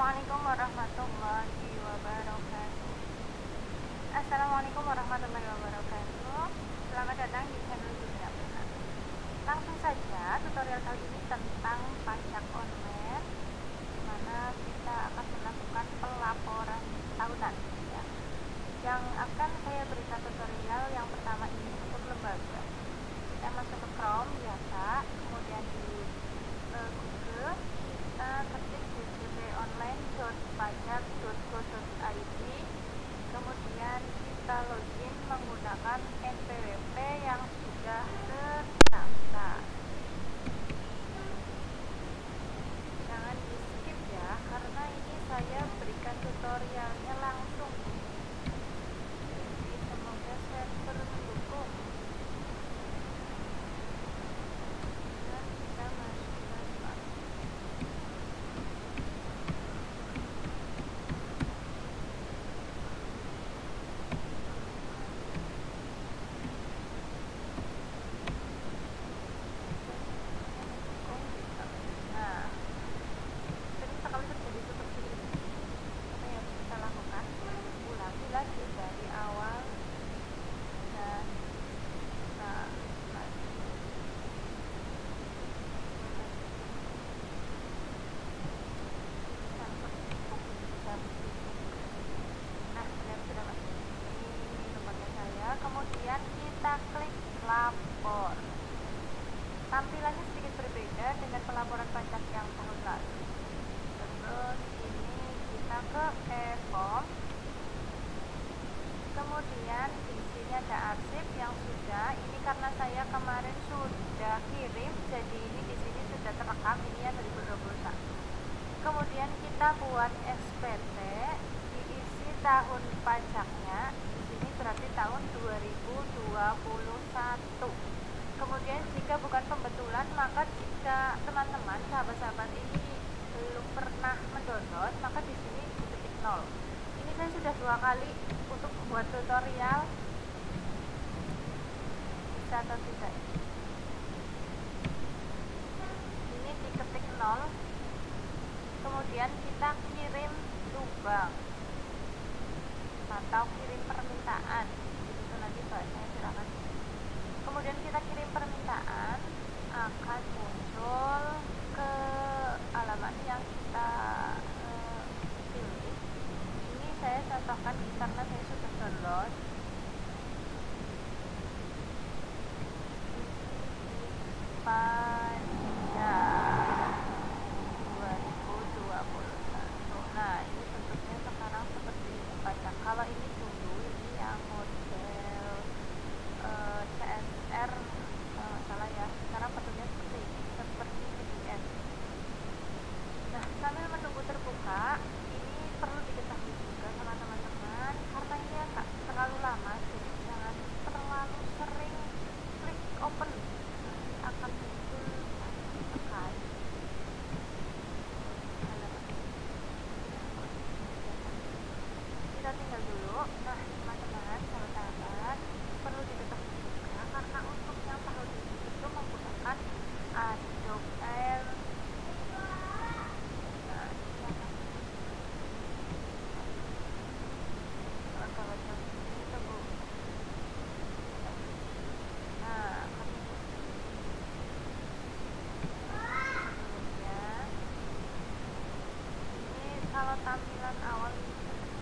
Assalamualaikum warahmatullahi wabarakatuh. Assalamualaikum warahmatullahi wabarakatuh. Selamat datang di channel Dunia Benar. Langsung saja, tutorial kali ini tentang pajak online, di mana kita akan melakukan pelaporan tahunan. Ya. Yang akan saya berikan tutorial yang pertama ini untuk lembaga. Kita masuk ke Chrome biasa, kemudian di Google kita ketik djponline.pajak.go.id, kemudian kita login menggunakan NPWP yang sudah terdaftar. Jangan di skip ya, karena ini saya berikan tutorialnya langsung, jadi semoga server mendukung. Dan kita masukkan kemudian kita klik lapor. Tampilannya sedikit berbeda dengan pelaporan pajak yang tahun lalu. Terus ini kita ke e-form. Kemudian di sini ada arsip yang sudah. Ini karena saya kemarin sudah kirim, jadi ini di sini sudah terekam. Ini ya 2021. Kemudian kita buat SPT, diisi tahun pajaknya. Berarti tahun 2021. Kemudian jika bukan pembetulan, maka jika teman-teman sahabat-sahabat ini belum pernah mendownload, maka di sini diketik 0. Ini saya sudah 2 kali untuk membuat tutorial, bisa atau tidak. Ini diketik 0, kemudian kita kirim lubang atau kirim permintaan, itu nanti bahasanya silakan. Kemudian kita kirim permintaan, akan muncul ke alamat yang kita pilih. Ini saya contohkan karena saya sudah download. Pajak 2021. Nah, ini bentuknya sekarang seperti ini pajak. Kalau ini dulu, ini yang model CSR, salah ya. Sekarang bentuknya seperti ini, seperti PDF. Nah, sambil menunggu terbuka, ini perlu diketahui juga sama teman-teman, karena ini agak terlalu lama, jadi jangan terlalu sering klik open, nanti akan muncul tekan. Kita tinggal dulu. Nah, teman-teman, sahabat-sahabat, perlu diketahui juga karena untuk yang tahun ini itu menggunakan Adobe Air. Nah, ini akan kalau jam ini tunggu. Nah, kemudian ini kalau tampilan awal ini.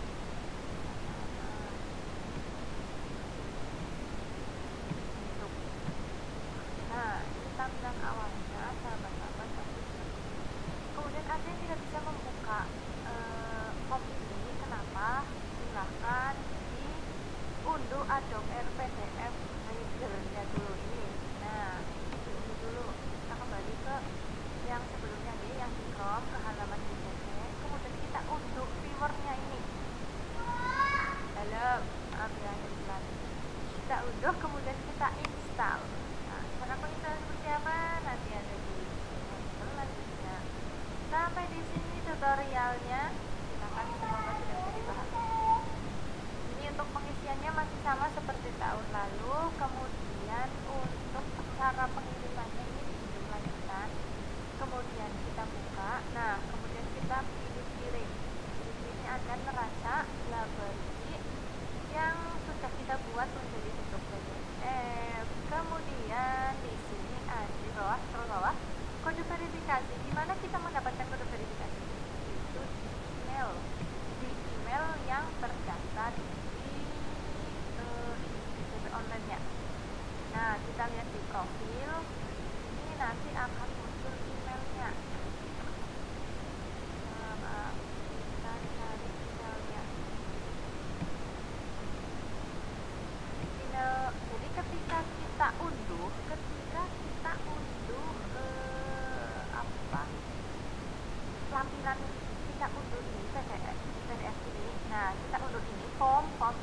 Tampilan awalnya sahabat-sahabat, kemudian ada yang tidak bisa membuka form ini. Kenapa? Silahkan diunduh Adobe Air PDF Reader-nya dulu ini. Nah, diunduh dulu. Kita kembali ke yang sebelumnya nih, yang di Chrome, ke halaman BCC. Kemudian kita unduh viewernya ini. Dalam ambilannya pelan. Kita unduh, kemudian kita install. Cara penginstalan seperti apa? Nanti ada di selanjutnya. Sampai di sini tutorialnya. Silakan, semoga sudah bisa dipahami. Ini untuk pengisiannya masih sama seperti tahun lalu. Kemudian untuk cara pengirimannya ini ditindaklanjutan. Kemudian kita buka. Nah, kemudian kita pilih kirim. mana kita mendapatkan kode verifikasi? Itu di email yang terdaftar di DJP online-nya. Nah, kita lihat di profil, ini nanti akan muncul emailnya. Kita cari emailnya. Jadi ketika kita unduh lampiran kita unduh ini PDF ini. Nah, kita unduh ini form 171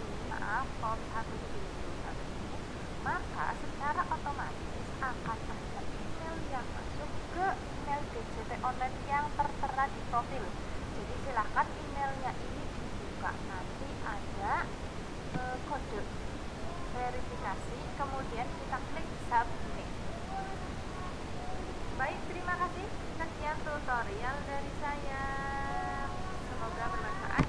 ini, maka secara otomatis akan ada email yang masuk ke email DJP online yang tertera di profil. Jadi silakan emailnya ini dibuka, nanti ada kode verifikasi, kemudian kita klik submit. Baik, terima kasih. Sekian tutorial dari saya, semoga bermanfaat.